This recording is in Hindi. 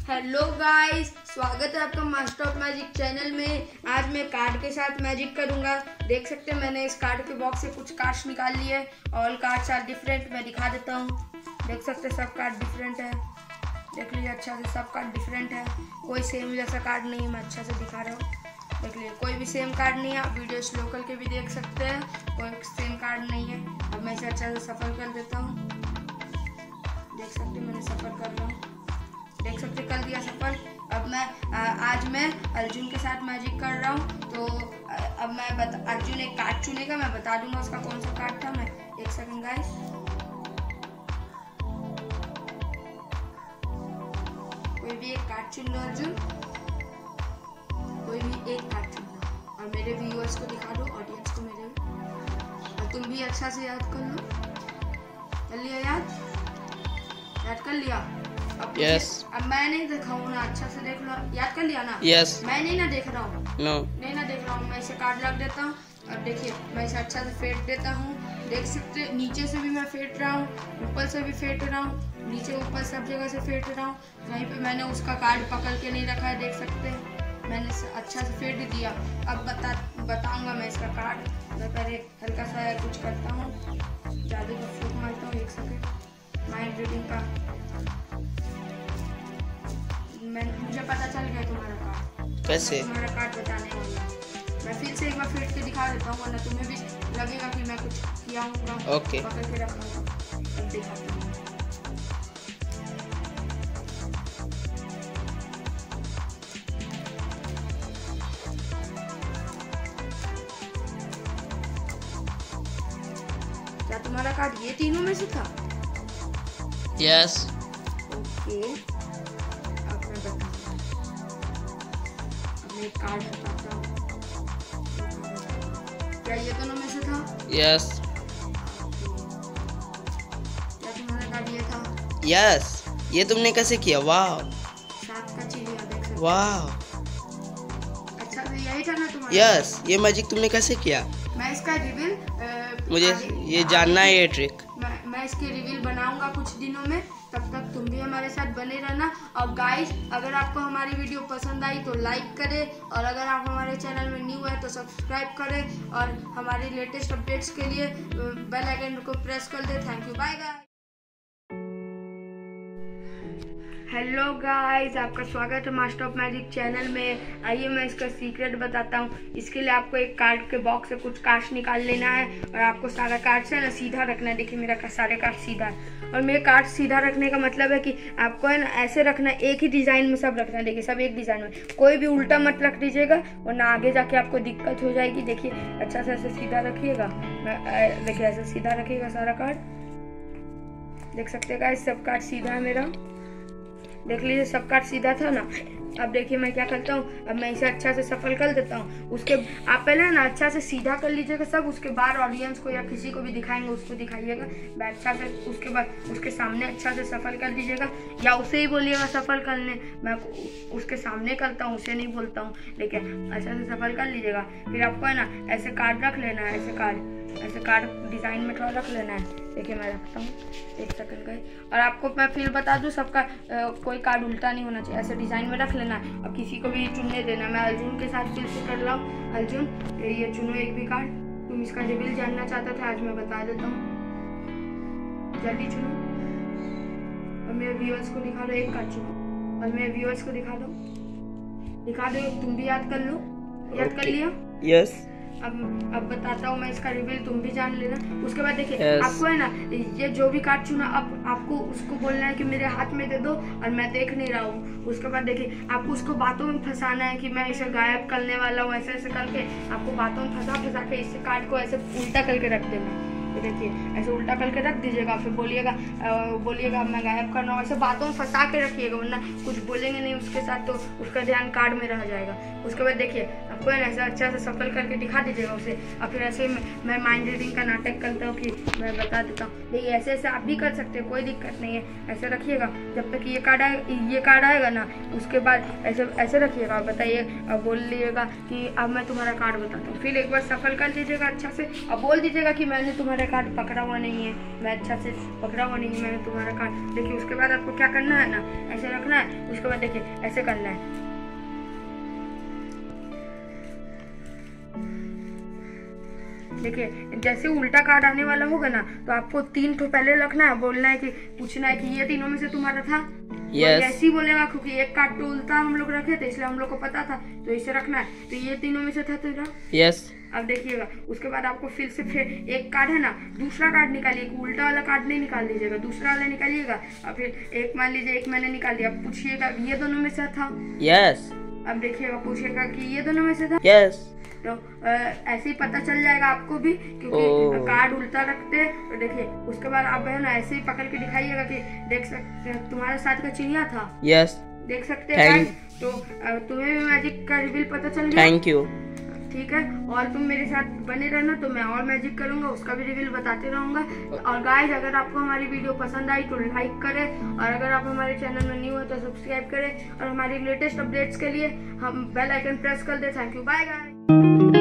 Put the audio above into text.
हेलो गाइस, स्वागत है आपका मास्टर ऑफ मैजिक चैनल में। आज मैं कार्ड के साथ मैजिक करूंगा। देख सकते हैं मैंने इस कार्ड के बॉक्स से कुछ कार्ड्स निकाल लिए। All cards are different. मैं दिखा देता हूँ। देख सकते हैं सब कार्ड डिफरेंट है। देख लीजिए अच्छा से, सब कार्ड डिफरेंट है। कोई सेम जैसा कार्ड नहीं है। मैं अच्छा से दिखा रहा हूँ। देख लीजिए कोई भी सेम कार्ड नहीं है। आप वीडियोस लोकल के भी देख सकते हैं। कोई सेम कार्ड नहीं है। अब मैं इसे अच्छा से सफल कर देता हूँ। देख सकते हैं मैंने सफल कर रहा हूँ। देख सकते कर दिया सफल। अब मैं आज मैं अर्जुन के साथ मैजिक कर रहा हूँ। तो अब मैं अर्जुन एक कार्ड चुनेगा। मैं बता दूंगा उसका कौन सा कार्ड था। मैं एक सेकंड गाइस। कोई भी एक कार्ड चुन लो अर्जुन। कोई भी एक कार्ड चुन लो और मेरे व्यूअर्स को दिखा दो, ऑडियंस को मेरे। और तुम भी अच्छा से याद कर लो। कर लिया याद कर लिया। यस। अब मैं नहीं दिखाऊँ ना, अच्छा से देख लो। याद कर लिया ना? यस। मैं नहीं ना देख रहा हूँ। नो। नहीं ना देख रहा हूँ। मैं इसे कार्ड रख देता हूँ और देखिए मैं इसे अच्छा से फेंट देता हूँ। देख सकते नीचे से भी मैं फेंट रहा हूँ, ऊपर से भी फेंट रहा हूँ, नीचे ऊपर सब जगह से फेंट रहा हूँ। कहीं पे मैंने उसका कार्ड पकड़ के नहीं रखा है। देख सकते हैं मैंने अच्छा से फेंट दिया। अब बताऊंगा मैं इसका कार्ड। मैं पहले हल्का सा कुछ करता हूँ, जादू का फूक मारता हूँ। एक सेकेंड। माइंड रीडिंग का मुझे पता चल गया तुम्हारा कार्ड। कैसे? तुम्हारा कार्ड बताने वाला। मैं फिर से एक बार फेंट के दिखा देता हूँ, वरना तुम्हें भी लगेगा कि मैं कुछ किया हूँ। ओके। पकड़ के रखा हूँ। अब दिखाता हूँ। क्या तुम्हारा कार्ड ये तीनों में से था? यस। ओके। एक कार्ड हटाता हूँ। क्या ये दोनों में से था? यस। क्या तुम्हारा कार्ड ये था? यस। ये तुमने कैसे किया? वाह। 7 का चिड़िया। देख सकते। वाह। अच्छा तो यही था ना तुम्हारा? यस। ये मैजिक तुमने कैसे किया? मैं इसका रिवील मुझे ये जानना है, ये ट्रिक। मैं इसके रिवील बनाऊंगा कुछ दिनों में। तब तक तुम भी हमारे साथ बने रहना। और गाइस, अगर आपको हमारी वीडियो पसंद आई तो लाइक करें, और अगर आप हमारे चैनल में न्यू है तो सब्सक्राइब करें, और हमारी लेटेस्ट अपडेट्स के लिए बेल आइकन को प्रेस कर दें। Thank you, bye guys. Hello guys, आपका स्वागत है मास्टर ऑफ मैजिक चैनल में। आइए मैं इसका सीक्रेट बताता हूँ। इसके लिए आपको एक कार्ड के बॉक्स से कुछ कार्ड्स निकाल लेना है, और आपको सारा कार्ड से ना सीधा रखना है। देखिए मेरा सारे कार्ड सीधा है, और मेरे कार्ड सीधा रखने का मतलब है कि आपको है ना ऐसे रखना है, एक ही डिज़ाइन में सब रखना है। देखिए सब एक डिज़ाइन में, कोई भी उल्टा मत रख दीजिएगा, वरना आगे जाके आपको दिक्कत हो जाएगी। देखिए अच्छा से ऐसे सीधा रखिएगा। देखिए ऐसे सीधा रखिएगा सारा कार्ड। देख सकते हैं गाइस, सब कार्ड सीधा है मेरा। देख लीजिए सब कार्ड सीधा था ना। अब देखिए मैं क्या करता हूँ। अब मैं इसे अच्छा से सफल कर देता हूँ। उसके आप पहले ना अच्छा से सीधा कर लीजिएगा सब। उसके बाद ऑडियंस को या किसी को भी दिखाएंगे उसको दिखाइएगा। मैं अच्छा से उसके बाद उसके सामने अच्छा से सफल कर दीजिएगा, या उसे ही बोलिएगा सफल करने। मैं उसके सामने करता हूँ, उसे नहीं बोलता हूँ, लेकिन अच्छा से सफल कर लीजिएगा। फिर आपको है ना ऐसे कार्ड रख लेना है। ऐसे कार्ड डिज़ाइन में थोड़ा रख लेना है। देखिए मैं रखता हूँ, एक सेकंड का। और आपको मैं फिर बता दूँ, सबका कोई कार्ड उल्टा नहीं होना चाहिए। ऐसे डिज़ाइन में रख लेना है। अब किसी को भी चुनने देना। मैं अर्जुन के साथ फिर से कर रहा हूँ। अर्जुन ये चुनो एक भी कार्ड। तुम इसका रिवील जानना चाहता था, आज मैं बता देता हूँ। जल्दी चुनो और मेरे व्यूअर्स को दिखा दो। एक कार्ड चुनो और मेरे व्यूअर्स को दिखा दो। तुम भी याद कर लो। याद कर लिया? यस। अब बताता हूँ मैं इसका रिवील, तुम भी जान लेना। उसके बाद देखिए आपको है ना ये जो भी कार्ड चुना, अब आपको उसको बोलना है कि मेरे हाथ में दे दो, और मैं देख नहीं रहा हूँ। उसके बाद देखिए आपको उसको बातों में फंसाना है कि मैं इसे गायब करने वाला हूँ। ऐसे ऐसे करके आपको बातों में फंसा के इस कार्ड को ऐसे उल्टा करके रख देना है। देखिए ऐसे उल्टा करके रख दीजिएगा। फिर बोलिएगा मैं गायब कर रहा हूँ। ऐसे बातों में फंसा के रखिएगा, वरना कुछ बोलेंगे नहीं उसके साथ तो उसका ध्यान कार्ड में रह जाएगा। उसके बाद देखिए आपको है ना ऐसा अच्छा से सफल करके दिखा दीजिएगा उसे। और फिर ऐसे मैं माइंड रीडिंग का नाटक करता हूँ कि मैं बता देता हूँ। देखिए ऐसे ऐसे आप भी कर सकते हैं, कोई दिक्कत नहीं है। ऐसे रखिएगा जब तक ये कार्ड आएगा ना, उसके बाद ऐसे ऐसे रखिएगा, बताइए और बोल लीजिएगा कि अब मैं तुम्हारा कार्ड बताता हूँ। फिर एक बार सफल कर लीजिएगा अच्छा से और बोल दीजिएगा कि मैंने तुम्हारा कार्ड पकड़ा हुआ नहीं है, मैं अच्छा से पकड़ा हुआ नहीं है मैंने तुम्हारा कार्ड। देखिए उसके बाद आपको क्या करना है ना, ऐसे रखना है, उसके बाद देखिए ऐसे करना है। देखिए जैसे उल्टा कार्ड आने वाला होगा ना, तो आपको 3 ठो पहले रखना है, बोलना है कि पूछना है कि ये तीनों में से तुम्हारा था। yes. ऐसे ही बोलेगा क्योंकि एक कार्ड तो उल्टा हम लोग रखे थे, इसलिए हम लोग को पता था, तो इसे रखना है। तो ये तीनों में से था तेरा। yes. अब देखिएगा उसके बाद आपको फिर से फिर एक कार्ड है ना, दूसरा कार्ड निकालिए, उल्टा वाला कार्ड नहीं निकाल दीजिएगा, दूसरा वाला निकालिएगा। और फिर एक मान लीजिए एक मैंने निकाल दिया, पूछिएगा ये दोनों में से था। yes. अब देखिएगा पूछिएगा कि ये दोनों में से था। yes. तो ऐसे ही पता चल जाएगा आपको भी, क्योंकि कार्ड उल्टा रखते हैं। तो देखिए उसके बाद आप है ना ऐसे ही पकड़ के दिखाइएगा कि देख सकते हैं तुम्हारे साथ का चिड़िया था। yes. देख सकते हैं। तो तुम्हें भी मैजिक का रिवील पता चल गया। Thank you. ठीक है, और तुम मेरे साथ बने रहना, तो मैं और मैजिक करूंगा, उसका भी रिवील बताते रहूंगा। और गाइस अगर आपको हमारी वीडियो पसंद आई तो लाइक करें, और अगर आप हमारे चैनल में न्यू हो तो सब्सक्राइब करें, और हमारी लेटेस्ट अपडेट्स के लिए हम बेल आइकन प्रेस कर दे। Thank you, bye guys.